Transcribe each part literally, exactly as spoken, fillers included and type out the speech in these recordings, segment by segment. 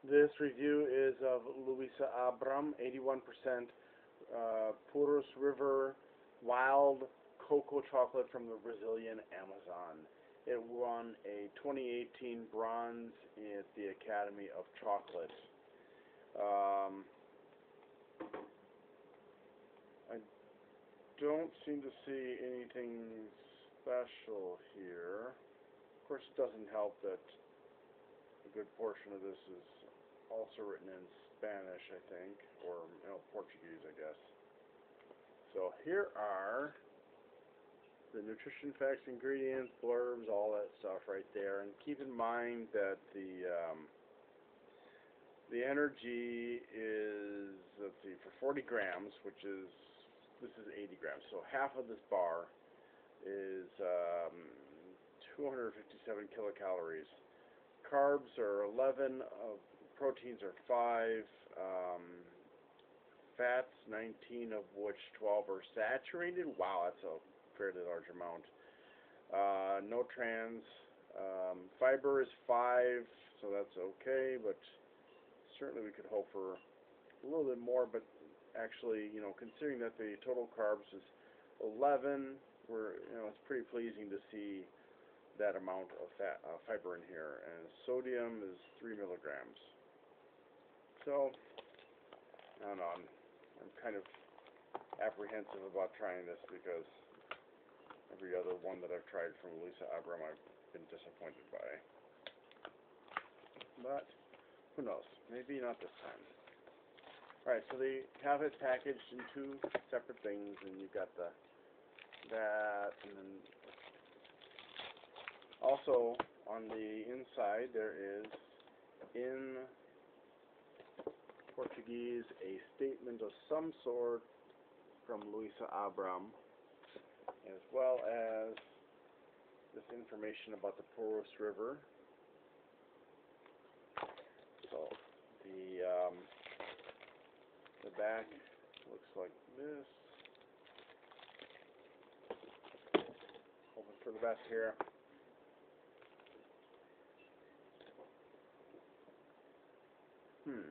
This review is of Luisa Abram, eighty-one percent uh, Purus River wild cocoa chocolate from the Brazilian Amazon. It won a twenty eighteen bronze at the Academy of Chocolate. Um, I don't seem to see anything special here. Of course, it doesn't help that a good portion of this is also written in Spanish, I think, or you know, Portuguese, I guess. So here are the nutrition facts, ingredients, blurbs, all that stuff right there. And keep in mind that the um, the energy is, let's see, for forty grams, which is, this is eighty grams. So half of this bar is um, two hundred fifty-seven kilocalories. Carbs are eleven, uh, proteins are five, um, fats nineteen, of which twelve are saturated. Wow, that's a fairly large amount. Uh, no trans. Um, fiber is five, so that's okay, but certainly we could hope for a little bit more. But actually, you know, considering that the total carbs is eleven, we're, you know, it's pretty pleasing to see that amount of fat, uh, fiber in here. And sodium is three milligrams. So, I don't know, I'm, I'm kind of apprehensive about trying this because every other one that I've tried from Luisa Abram I've been disappointed by. But, who knows, maybe not this time. Alright, so they have it packaged in two separate things, and you've got the, that, and then also on the inside there is, in Portuguese, a statement of some sort from Luisa Abram, as well as this information about the Purus River. So the um, the back looks like this. Hoping for the best here. Hmm.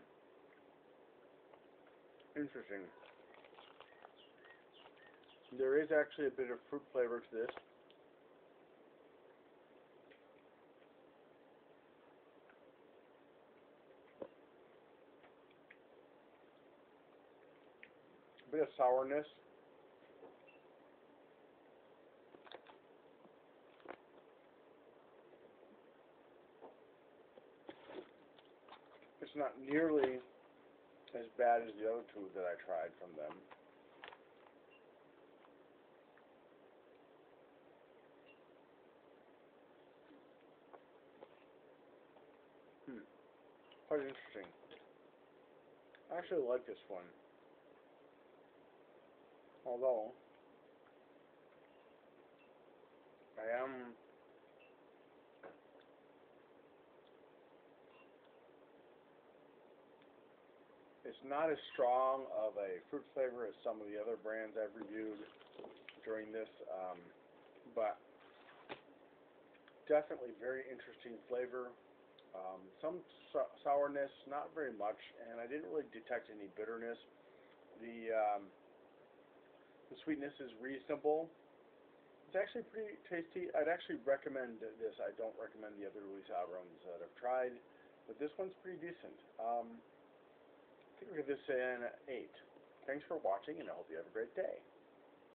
Interesting. There is actually a bit of fruit flavor to this. A bit of sourness. It's not nearly as bad as the other two that I tried from them. Hmm. Quite interesting. I actually like this one. Although, I am it's not as strong of a fruit flavor as some of the other brands I've reviewed during this, um, but definitely very interesting flavor. Um, some so sourness, not very much, and I didn't really detect any bitterness. The um, the sweetness is reasonable. It's actually pretty tasty. I'd actually recommend this. I don't recommend the other Luisa Abrams that I've tried, but this one's pretty decent. Um, I think we'll give this an eight. Thanks for watching, and I hope you have a great day.